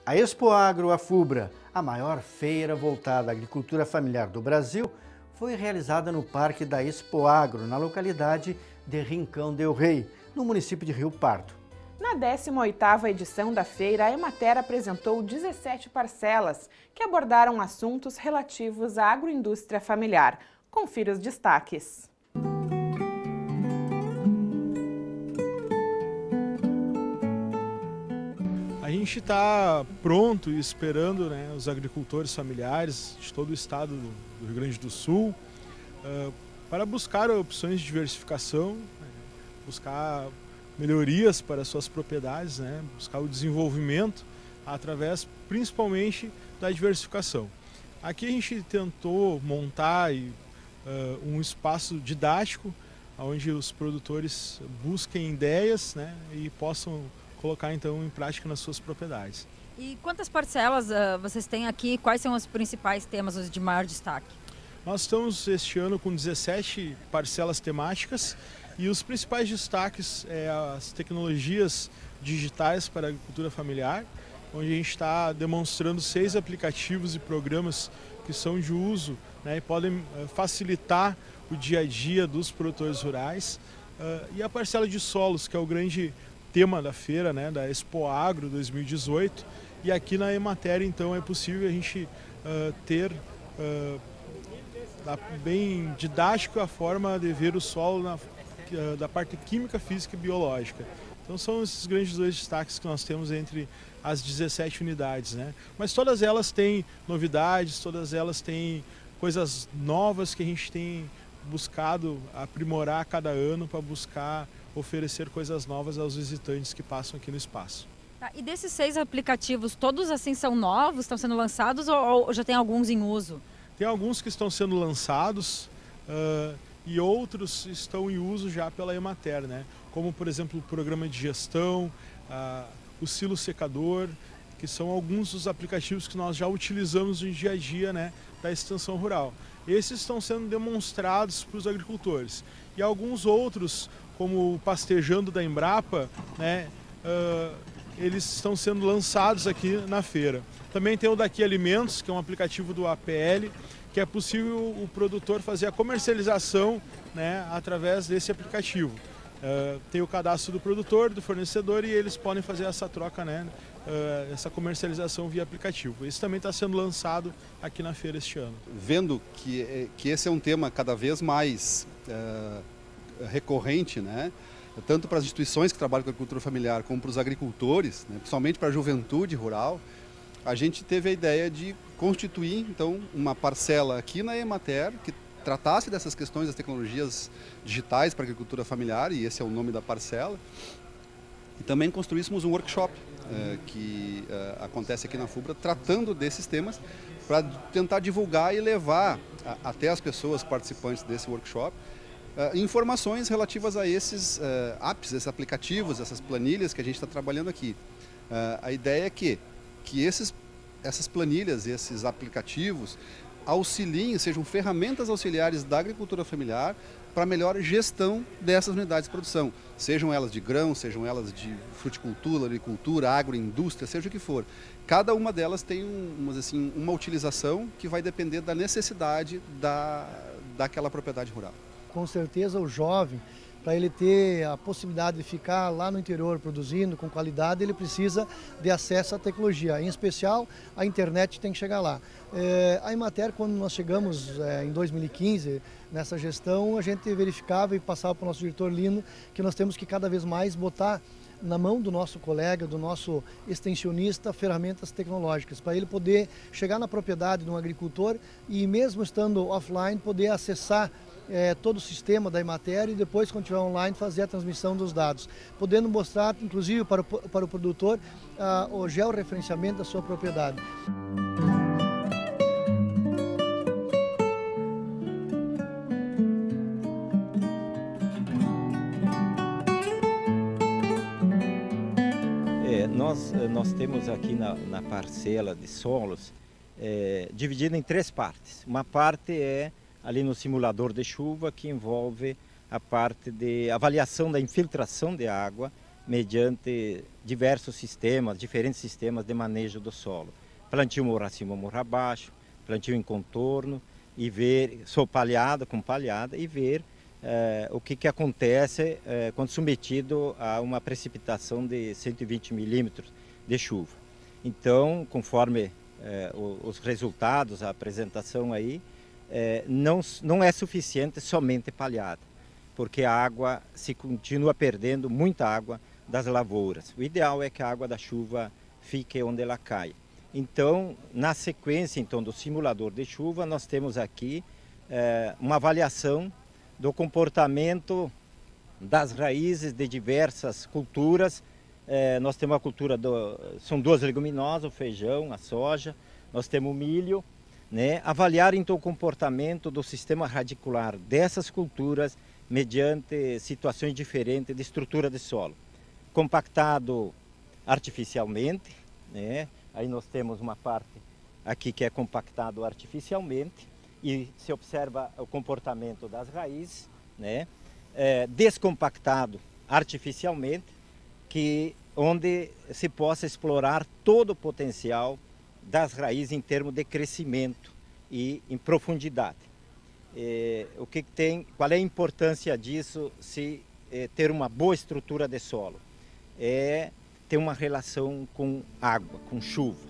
A Expoagro Afubra, a maior feira voltada à agricultura familiar do Brasil, foi realizada no Parque da Expoagro, na localidade de Rincão del Rei, no município de Rio Pardo. Na 18ª edição da feira, a Emater apresentou 17 parcelas que abordaram assuntos relativos à agroindústria familiar. Confira os destaques. A gente está pronto e esperando, né, os agricultores familiares de todo o estado do Rio Grande do Sul para buscar opções de diversificação, buscar melhorias para suas propriedades, né, buscar o desenvolvimento através principalmente da diversificação. Aqui a gente tentou montar um espaço didático onde os produtores busquem ideias, né, e possam colocar então em prática nas suas propriedades. E quantas parcelas vocês têm aqui? Quais são os principais temas, os de maior destaque? Nós estamos este ano com 17 parcelas temáticas e os principais destaques as tecnologias digitais para a agricultura familiar, onde a gente está demonstrando 6 aplicativos e programas que são de uso, né, e podem facilitar o dia a dia dos produtores rurais. E a parcela de solos, que é o grande tema da feira, né, da Expoagro 2018, e aqui na Emater então é possível a gente ter bem didático a forma de ver o solo da parte química, física e biológica. Então são esses grandes 2 destaques que nós temos entre as 17 unidades, né? Mas todas elas têm novidades, todas elas têm coisas novas que a gente tem buscado aprimorar a cada ano para buscar oferecer coisas novas aos visitantes que passam aqui no espaço. Tá, e desses 6 aplicativos, todos assim são novos, estão sendo lançados ou já tem alguns em uso? Tem alguns que estão sendo lançados e outros estão em uso já pela Emater, né? Como por exemplo o programa de gestão, o silo secador, que são alguns dos aplicativos que nós já utilizamos no dia a dia, né, da extensão rural. Esses estão sendo demonstrados para os agricultores. E alguns outros, como o Pastejando da Embrapa, né, eles estão sendo lançados aqui na feira. Também tem o Daqui Alimentos, que é um aplicativo do APL, que é possível o produtor fazer a comercialização, né, através desse aplicativo. Tem o cadastro do produtor, do fornecedor, e eles podem fazer essa troca, né, essa comercialização via aplicativo. Isso também está sendo lançado aqui na feira este ano. Vendo que esse é um tema cada vez mais recorrente, né, tanto para as instituições que trabalham com a agricultura familiar como para os agricultores, né, principalmente para a juventude rural, a gente teve a ideia de constituir então uma parcela aqui na Emater que tratasse dessas questões das tecnologias digitais para a agricultura familiar, e esse é o nome da parcela, e também construíssemos um workshop que acontece aqui na FUBRA, tratando desses temas, para tentar divulgar e levar até as pessoas participantes desse workshop informações relativas a esses apps, esses aplicativos, essas planilhas que a gente está trabalhando aqui. A ideia é que essas planilhas, esses aplicativos, auxiliem, sejam ferramentas auxiliares da agricultura familiar para melhor gestão dessas unidades de produção, sejam elas de grão, sejam elas de fruticultura, agricultura, agroindústria, seja o que for. Cada uma delas tem uma utilização que vai depender da necessidade daquela propriedade rural. Com certeza o jovem, para ele ter a possibilidade de ficar lá no interior produzindo com qualidade, ele precisa de acesso à tecnologia, em especial a internet tem que chegar lá. A Emater, quando nós chegamos em 2015, nessa gestão, a gente verificava e passava para o nosso diretor Lino que nós temos que cada vez mais botar na mão do nosso colega, do nosso extensionista, ferramentas tecnológicas, para ele poder chegar na propriedade de um agricultor e mesmo estando offline, poder acessar todo o sistema da Emater e depois, quando estiver online, fazer a transmissão dos dados, podendo mostrar, inclusive, para o produtor o georreferenciamento da sua propriedade. Nós temos aqui na parcela de solos dividida em 3 partes. Uma parte é ali no simulador de chuva, que envolve a parte de avaliação da infiltração de água mediante diversos sistemas, diferentes sistemas de manejo do solo. Plantio morro acima, morro abaixo, plantio em contorno, e ver, palhada com palhada, e ver o que acontece quando submetido a uma precipitação de 120 milímetros de chuva. Então, conforme os resultados, a apresentação aí, não é suficiente somente palhada, porque a água se continua perdendo muita água das lavouras. O ideal é que a água da chuva fique onde ela cai. Então, na sequência então, do simulador de chuva, nós temos aqui uma avaliação do comportamento das raízes de diversas culturas. Nós temos a cultura, são duas leguminosas, o feijão, a soja, nós temos o milho, né? Avaliar então o comportamento do sistema radicular dessas culturas mediante situações diferentes de estrutura de solo. Compactado artificialmente, né? Aí nós temos uma parte aqui que é compactado artificialmente e se observa o comportamento das raízes, né? Descompactado artificialmente, onde se possa explorar todo o potencial das raízes em termos de crescimento e em profundidade. Qual é a importância disso se ter uma boa estrutura de solo? Ter uma relação com água, com chuva.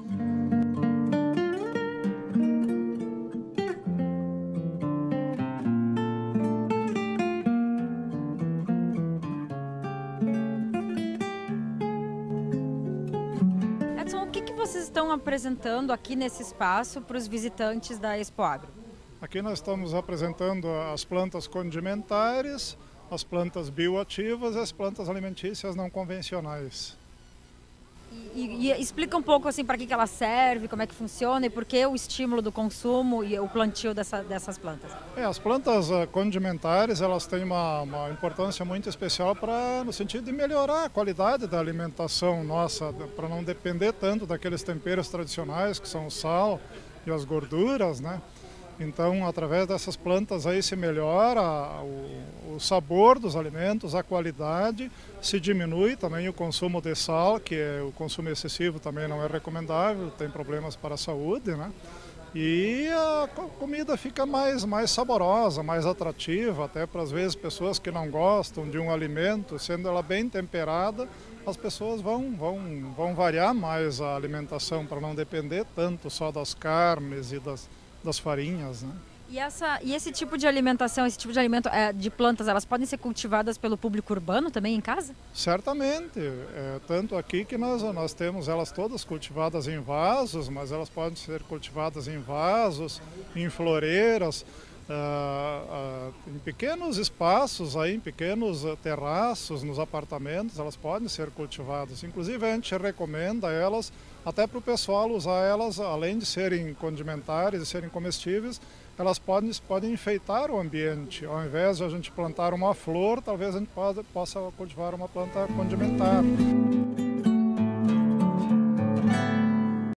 Edson, o que vocês estão apresentando aqui nesse espaço para os visitantes da Expoagro? Aqui nós estamos apresentando as plantas condimentares, as plantas bioativas e as plantas alimentícias não convencionais. E explica um pouco assim para que ela serve, como é que funciona e por que o estímulo do consumo e o plantio dessas plantas. As plantas condimentares elas têm uma importância muito especial no sentido de melhorar a qualidade da alimentação nossa, para não depender tanto daqueles temperos tradicionais que são o sal e as gorduras, né? Então, através dessas plantas aí se melhora o sabor dos alimentos, a qualidade, se diminui também o consumo de sal, que o consumo excessivo também não é recomendável, tem problemas para a saúde, né? E a comida fica mais saborosa, mais atrativa, até para às vezes pessoas que não gostam de um alimento, sendo ela bem temperada, as pessoas vão variar mais a alimentação para não depender tanto só das carnes e das farinhas, né? E esse tipo de alimentação, esse tipo de alimento de plantas, elas podem ser cultivadas pelo público urbano também em casa? Certamente, tanto aqui que nós temos elas todas cultivadas em vasos, mas elas podem ser cultivadas em vasos, em floreiras, em pequenos espaços, em pequenos terraços, nos apartamentos, elas podem ser cultivadas. Inclusive a gente recomenda elas até para o pessoal usar elas, além de serem condimentares e serem comestíveis, elas podem enfeitar o ambiente. Ao invés de a gente plantar uma flor, talvez a gente possa cultivar uma planta condimentar.